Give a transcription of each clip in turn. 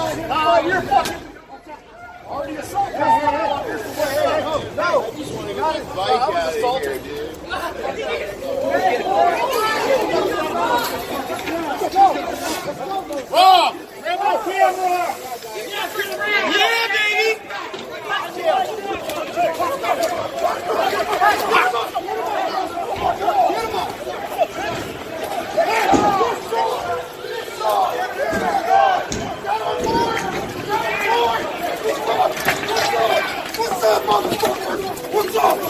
You're fucking already assaulted. No, you got it. I was assaulted, dude. Oh, grab my camera. Yeah, baby. What's up, motherfucker? What's up?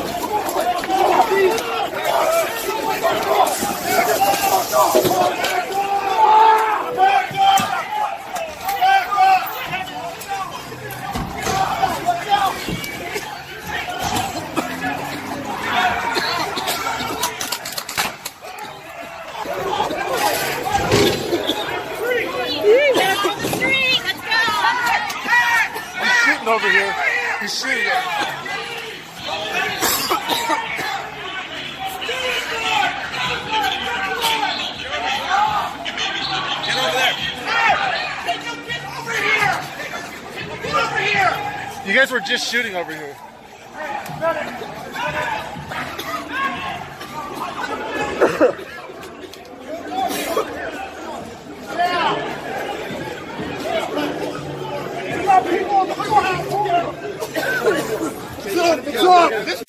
Over here. He's shooting at me. Get over there. Get over here. Get over here. You guys were just shooting over here. What's up?